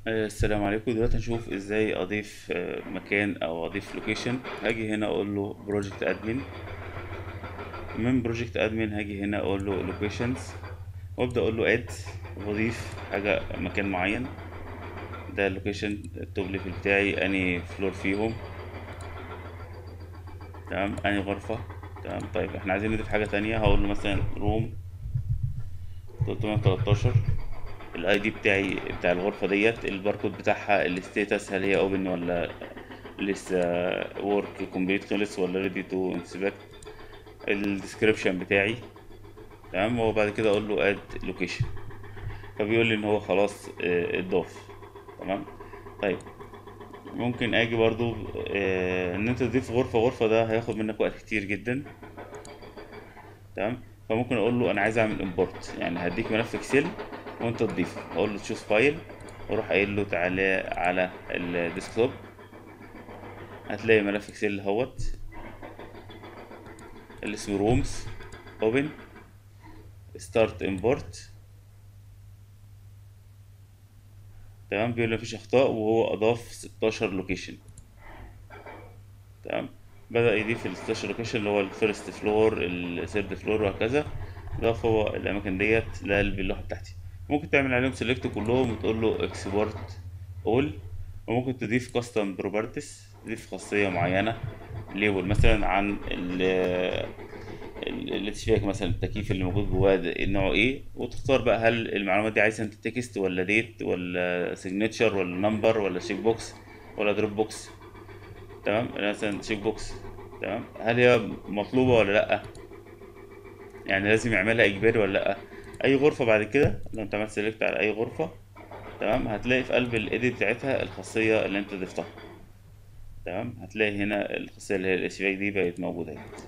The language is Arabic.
السلام عليكم. دلوقتي هنشوف ازاي اضيف مكان او اضيف لوكيشن. هاجي هنا اقول له بروجكت ادمن. من بروجكت ادمن هاجي هنا اقول له لوكيشنز، وابدا اقول له اد، واضيف حاجه مكان معين. ده اللوكيشن التوب ليفل بتاعي، اني فلور فيهم. تمام، اني غرفه. تمام. طيب احنا عايزين نضيف حاجه تانية. هقول له مثلا روم 313. الاي دي بتاعي بتاع الغرفه ديت، الباركود بتاعها، الستيتس، هل هي اوبن ولا لسه ورك كومبليت، خلص ولا ريدي تو انسبكت. الديسكريبشن بتاعي. تمام. وبعد كده اقول له اد لوكيشن، فبيقول لي ان هو خلاص اتضاف. تمام. طيب ممكن اجي برضو ان انت تضيف غرفة غرفة، ده هياخد منك وقت كتير جدا. تمام. فممكن اقول له انا عايز اعمل امبورت، يعني هديك ملف اكسل وانت تضيفه. اقول له تشوز فايل، واروح قايل له تعالى على الديسكتوب، هتلاقي ملف اكسل اهوت اللي اسمه رومز، اوبن، ستارت امبورت. تمام. بيقول لي مفيش اخطاء، وهو اضاف 16 لوكيشن. تمام. بدأ يضيف ال 16 لوكيشن، اللي هو الفيرست فلور، الثيرد فلور، وهكذا. ضاف هو الاماكن ديت لقلب اللوحه بتاعتي. ممكن تعمل عليهم سيلكت كلهم وتقول له اكسبورت اول. وممكن تضيف كاستم بروبرتيز، تضيف خاصيه معينه، ليبل مثلا عن الاتش مثلا، التكييف اللي موجود جواه نوعه ايه، وتختار بقى هل المعلومات دي عايزها انت تكست ولا ديت ولا سيجنتشر ولا نمبر ولا شيك بوكس ولا دروب بوكس. تمام. مثلا شيك بوكس. تمام. هل هي مطلوبة ولا لأ، يعني لازم يعملها إجباري ولا لأ. أي غرفة بعد كده لو أنت عملت سيلكت على أي غرفة، تمام، هتلاقي في قلب الإيديت بتاعتها الخاصية اللي أنت ضفتها. تمام. هتلاقي هنا الخاصية اللي هي الإشباك دي بقت موجودة.